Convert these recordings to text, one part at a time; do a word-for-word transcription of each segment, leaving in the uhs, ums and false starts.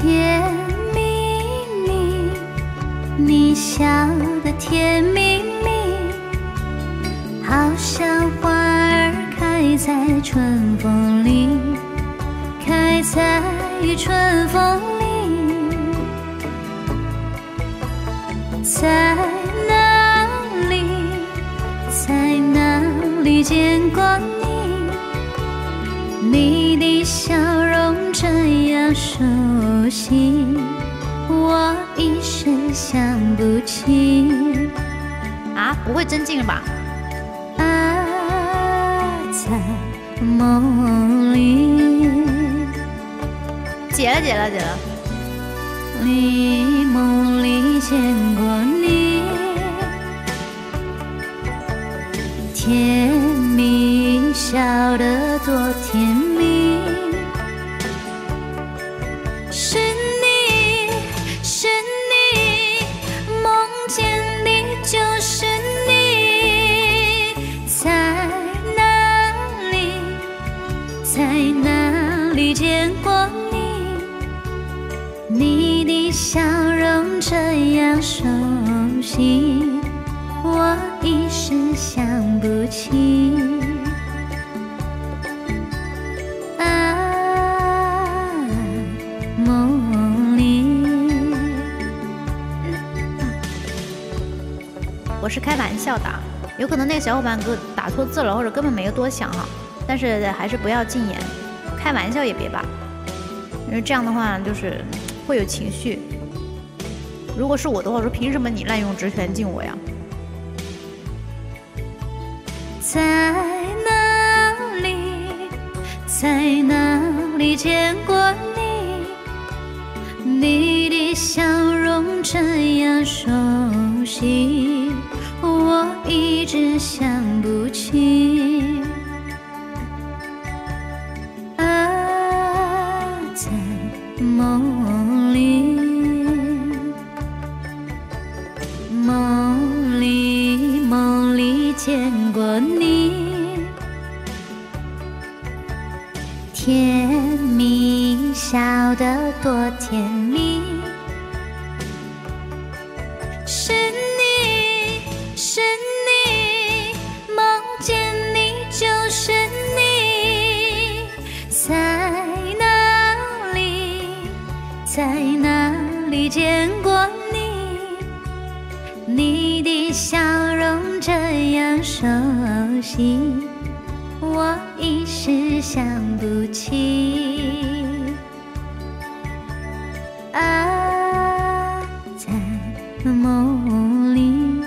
甜蜜蜜，你笑得甜蜜蜜，好像花儿开在春风里，开在春风里。在哪里，在哪里见过你？你的笑容这样熟悉，我一时想不起。 啊，不会真进了吧？ 啊，在梦里， 解了解了解了。 你梦里见过你，甜蜜笑得多甜蜜，是你是你，梦见你就是你，在哪里在哪里见过你？你的笑容这样熟悉，我一时想不起。啊，梦里。 我是开玩笑的，有可能那个小伙伴给我打错字了，或者根本没有多想哈。但是还是不要禁言，开玩笑也别吧，因为这样的话就是会有情绪。如果是我的话，我说凭什么你滥用职权禁我呀？ 在哪里，在哪里见过你？你的笑容这样熟悉，我一直想不起。啊，在梦里，梦里梦里见过你，甜蜜笑得多甜蜜，是你是你，梦见你就是你，在哪里在哪里见过你？你的笑容这样熟悉，我一时想不起。啊，在梦里。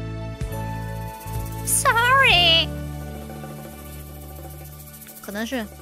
Sorry，可能是